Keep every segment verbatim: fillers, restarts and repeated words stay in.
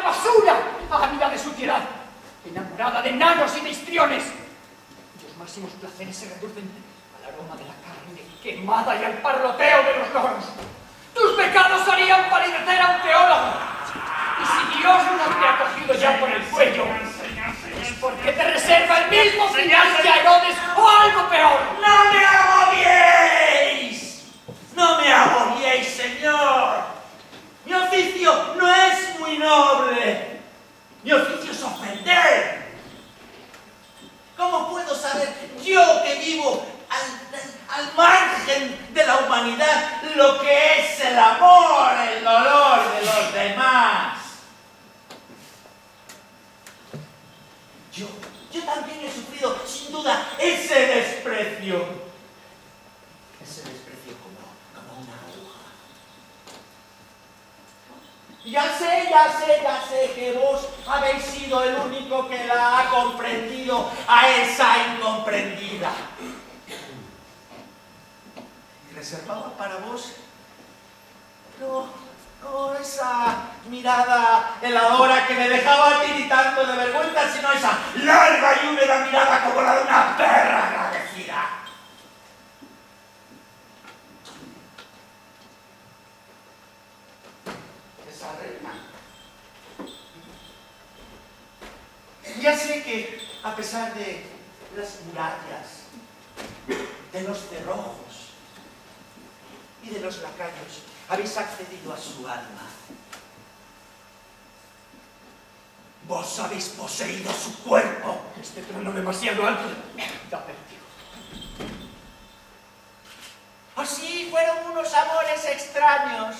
basura, ávida de suciedad, enamorada de enanos y de histriones, cuyos máximos placeres se reducen al aroma de la carne quemada y al parloteo de los loros. Tus pecados harían palidecer a un teólogo, y si Dios no te ha cogido ya por el cuello, es porque te reserva el mismo final que a Herodes o algo peor. ¡No me agobiéis! ¡No me agobiéis, señor! Mi oficio no es muy noble. Mi oficio es ofender. ¿Cómo puedo saber yo que vivo al, al margen de la humanidad lo que es el amor, el dolor de los demás? Yo, yo también he sufrido, sin duda, ese desprecio. Ese desprecio como, como una aguja. Ya sé, ya sé, ya sé que vos habéis sido el único que la ha comprendido a esa incomprendida. Y reservaba para vos, no, no esa mirada heladora que me dejaba tiritando de vergüenza, sino esa larga y húmeda mirada como la de una perra agradecida. Esa reina. Ya sé que, a pesar de las murallas, de los cerrojos y de los lacayos, habéis accedido a su alma. Vos habéis poseído su cuerpo. Este trono demasiado alto da vértigo. Así fueron unos amores extraños.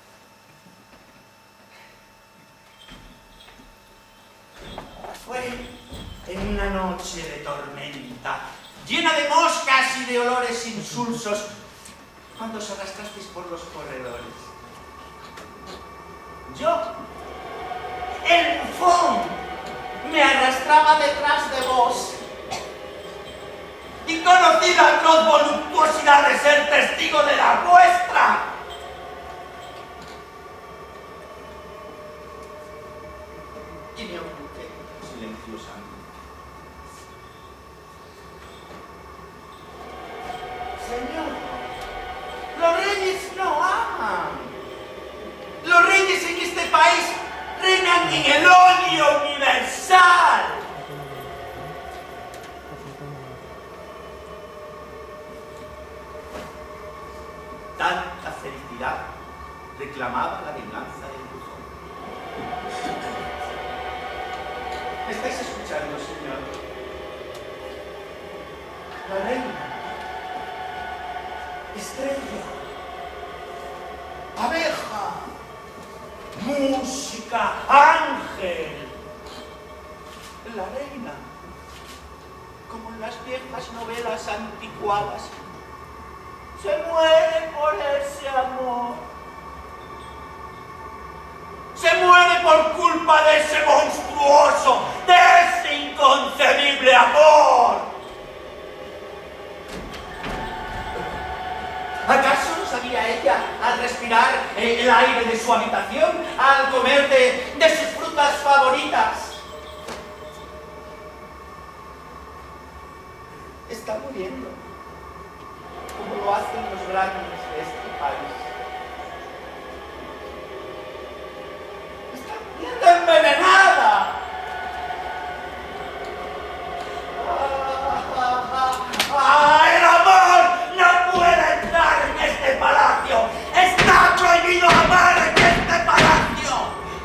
Fue en una noche de tormenta, llena de moscas y de olores insulsos, cuando os arrastrasteis por los corredores. Yo, el bufón, me arrastraba detrás de vos y conocí la atroz voluptuosidad de ser testigo de la vuestra. Y me oculté silenciosamente. Señor, los reyes no aman. Los reyes en este país reinan en el odio universal. Tanta felicidad reclamaba la venganza del bufón. ¿Me estáis escuchando, señor? La reina, estrella, abeja, música, ángel. La reina, como en las viejas novelas anticuadas, se muere por ese amor. Se muere por culpa de ese monstruoso, de ese inconcebible amor. ¿Acaso no sabía ella, al respirar el aire de su habitación, al comer de, de sus frutas favoritas? Está muriendo, como lo hacen los grandes de este país. Está muriendo envenenada. Ah, ah, ah, el amor no puede entrar en este palacio. Está prohibido amar en este palacio.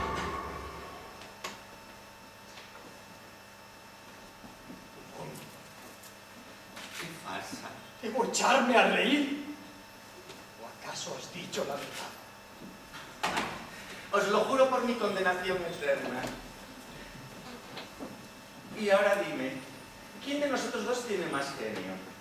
¡Qué farsa! ¿Debo echarme a reír? ¿O acaso has dicho la verdad? Os lo juro por mi condenación eterna. Y ahora dime, ¿quién de nosotros dos tiene más genio?